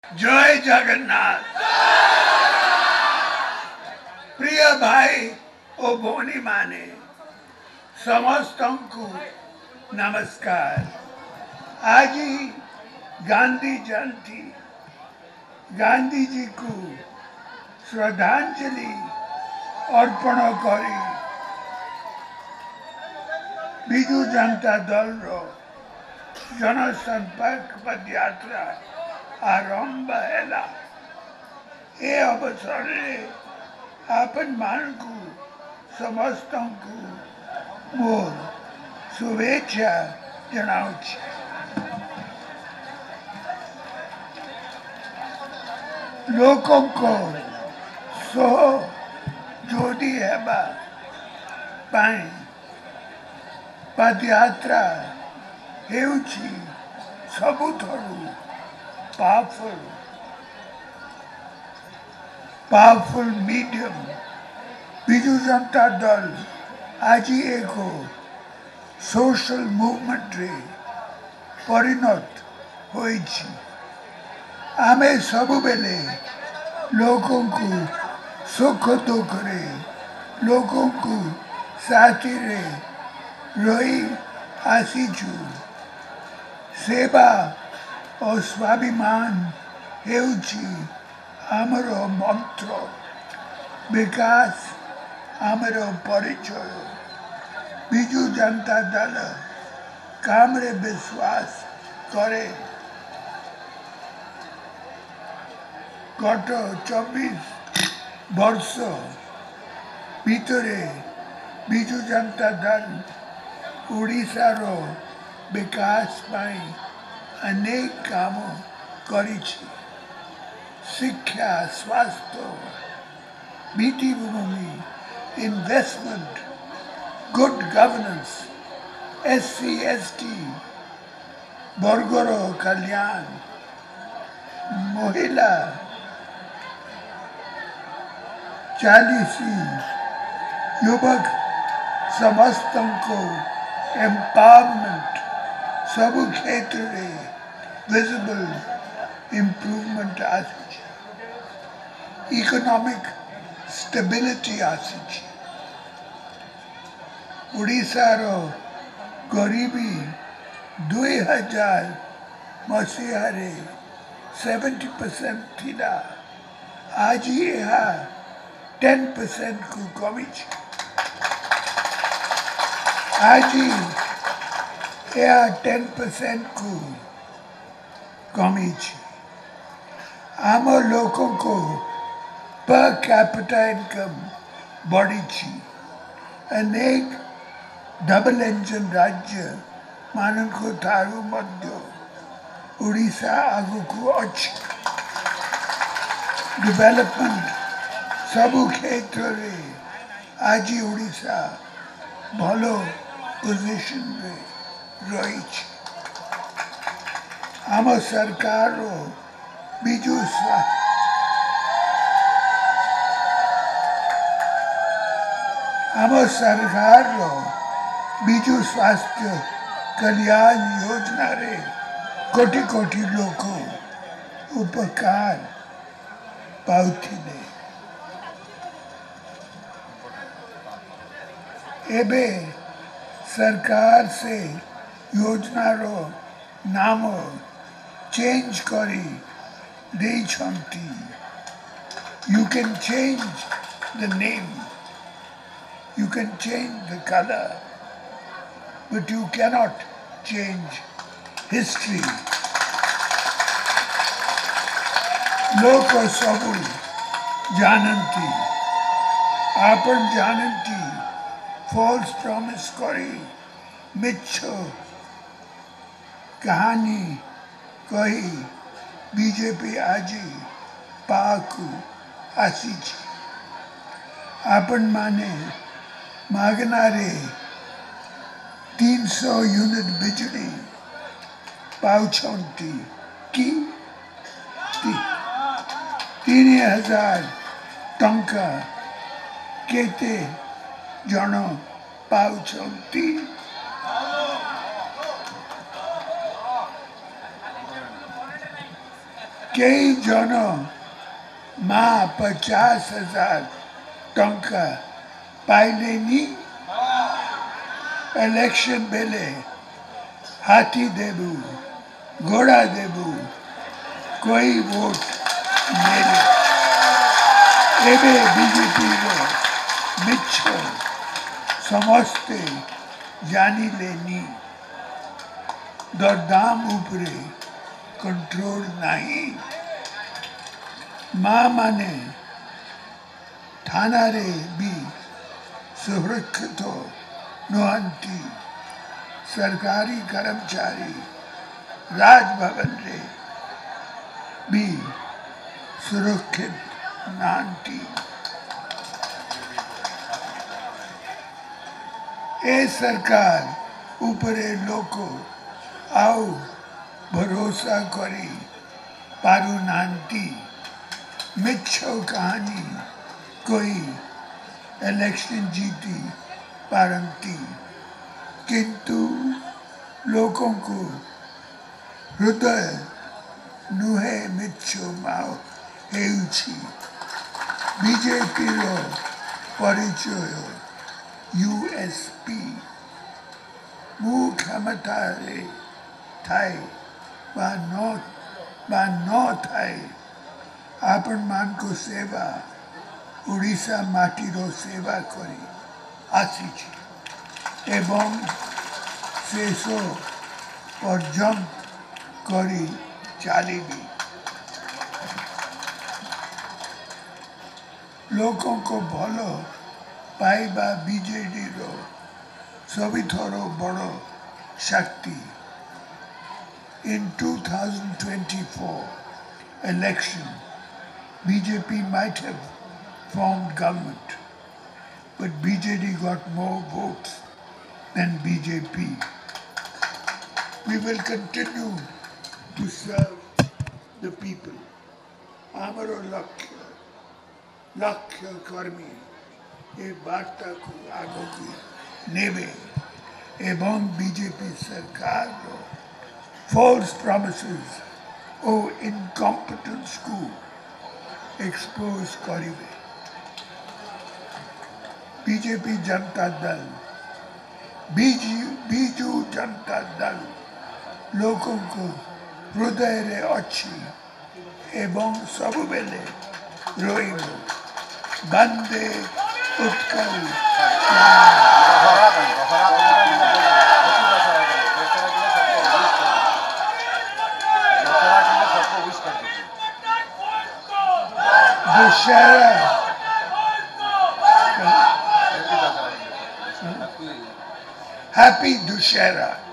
जय जगन्नाथ। प्रिय भाई ओ भोनी माने समस्त को नमस्कार। आज ही गांधी जयंती, गांधी जी को श्रद्धांजलि अर्पण करी बिजू जनता दल रो जनसंपर्क पदयात्रा आरंभ है। ए अवसर रे आपन मान को समस्त को मोर शुभेच्छा जनाऊँ। लोकों को सो जोड़ी हेबा पाई पदयात्रा हेउची सबुथरू पावरफुल मीडियम। बिजू जनता दल आज एक सोशल मूवमेंट रे परिणत होइछि। आमे सबु बेले लोगों को सुख दुख रे लोगों को साथी रे रही आसीचु। सेवा और स्वाभिमान हेउछि आमर मंत्र, विकास आमर परिचय। बिजू जनता दल काम रे विश्वास करे। गत 24 वर्ष भितरे बिजू जनता दल ओडिशा रो विकास पाई अनेक काम करिछि। शिक्षा, स्वास्थ्य, भित्तिभूमि, investment, good governance, SC ST वर्गर कल्याण, महिला 40 युवक समस्त को एम्पावरमेंट सब क्षेत्र में विजिबल इम्प्रूवमेंट आसी। इकोनॉमिक स्टेबिलिटी आसी। ओडिशा रो गरीबी 2000 मसीहा रे 70% थिला। आज यह 10% को कमी। आज यह 10% को कमी। आम लोगों को पर कैपिटा इनकम बढ़ी। अनेक डबल इंजन राज्य मान को थारू मध्य ओडिशा आगु को अच्छी डेवलपमेंट सबु क्षेत्र रे आज ओडिशा भलो पोजीशन रे रही। आम सरकार रो बिजू स्वास्थ्य कल्याण योजना रे कोटि कोटि लोग उपकार पाउथिले। एबे सरकार से योजना रो नाम चेंज करी देई छंती। You can change the name, you can change the color, but you cannot change history. लोक सबु जानती, आपन जानती, फॉल्स प्रॉमिस करी मिछ कहानी कही बीजेपी आज पाकु आसी। आपन माने मागना रे 300 यूनिट बिजली पाउछंती कि 3000 टंका केते जन पाउछंती। कई जन माँ 50,000 टंका पाइलेनी इलेक्शन बेले हाथी देबू घोड़ा देबू कोई वोट मेरे एबे बीजेपी रो मिछ समस्ते जानी लेनी दरदाम उपरे कंट्रोल नहीं माँ माने थाना रे भी सुरक्षित नुहंती सरकारी कर्मचारी राजभवन रे भी सुरक्षित नांती ए सरकार उपरे लोको आओ भरोसा करी पारु नांती मिच्छो कहानी कोई इलेक्शन जीती पारंती किंतु लोगों को हृदय नुहे मिच्छो माओ हेउची बीजेपी रो परिचय यूएसपी मुख्यमता रे थाई बा न थाई आपण मान को सेवा उड़ीसा माटी रो सेवा करी आसी एवं शेषो पर्यंत करी चलिबी लोगों को भलो पाइबा बीजेडी रो सबीथरो बड़ो शक्ति in 2024 election BJP might have formed government but BJD got more votes than BJP. We will continue to serve the people. Amaro Lakshya Karmi ए वार्ता को आगो की नेवे एवं बीजेपी सरकार रो false promises or incompetence को expose करिवे बीजेपी जनता दल बीजू जनता दल लोगों को हृदय रे अच्छी एवं सब बेले रोइबो बंदे उत्कल दुशहरा हैप्पी दुशहरा